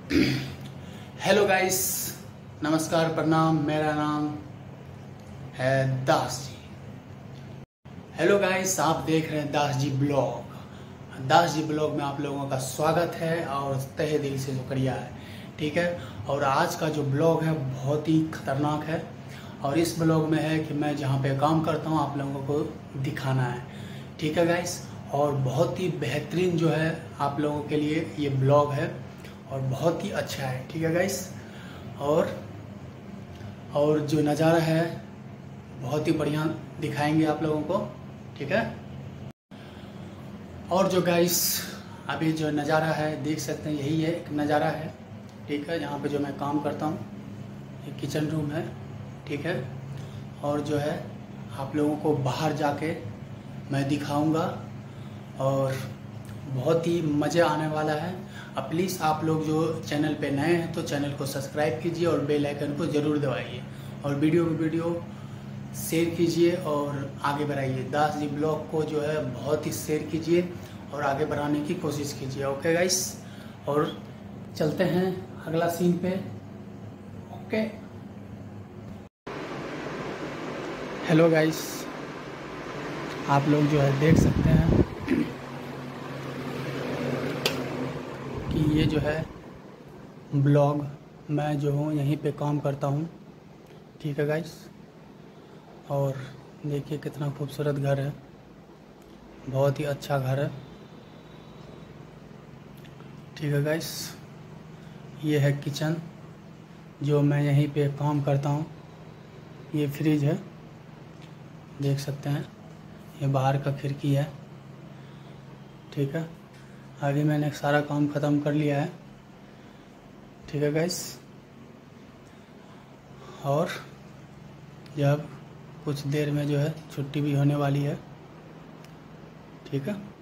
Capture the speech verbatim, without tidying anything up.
Hello guys, नमस्कार, प्रणाम। मेरा नाम है दास जी। हेलो गाइस, आप देख रहे हैं दास जी ब्लॉग। दास जी ब्लॉग में आप लोगों का स्वागत है और तहे दिल से शुक्रिया है। ठीक है। और आज का जो ब्लॉग है बहुत ही खतरनाक है और इस ब्लॉग में है कि मैं जहाँ पे काम करता हूँ आप लोगों को दिखाना है। ठीक है गाइस। और बहुत ही बेहतरीन जो है आप लोगों के लिए ये ब्लॉग है और बहुत ही अच्छा है। ठीक है गाइस। और और जो नज़ारा है बहुत ही बढ़िया दिखाएंगे आप लोगों को। ठीक है। और जो गाइस अभी जो नज़ारा है देख सकते हैं, यही है एक नज़ारा है। ठीक है। यहाँ पे जो मैं काम करता हूँ ये किचन रूम है। ठीक है। और जो है आप लोगों को बाहर जाके मैं दिखाऊंगा और बहुत ही मज़े आने वाला है। अब प्लीज़ आप लोग जो चैनल पे नए हैं तो चैनल को सब्सक्राइब कीजिए और बेल आइकन को ज़रूर दबाइए और वीडियो को वीडियो शेयर कीजिए और आगे बढ़ाइए। दास जी ब्लॉग को जो है बहुत ही शेयर कीजिए और आगे बढ़ाने की कोशिश कीजिए। Okay guys. और चलते हैं अगला सीन पे। ओके। हेलो गाइस, आप लोग जो है देख सकते हैं कि ये जो है ब्लॉग मैं जो हूँ यहीं पे काम करता हूँ। ठीक है गाइस। और देखिए कितना खूबसूरत घर है, बहुत ही अच्छा घर है। ठीक है गाइस। ये है किचन जो मैं यहीं पे काम करता हूँ। ये फ्रिज है, देख सकते हैं। ये बाहर का खिड़की है। ठीक है। अभी मैंने सारा काम ख़त्म कर लिया है। ठीक है गाइस। और जब कुछ देर में जो है छुट्टी भी होने वाली है। ठीक है।